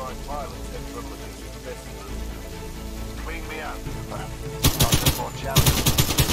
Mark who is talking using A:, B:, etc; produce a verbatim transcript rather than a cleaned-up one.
A: organised violence and from the festival. Clean me out, perhaps. I'll more challenge.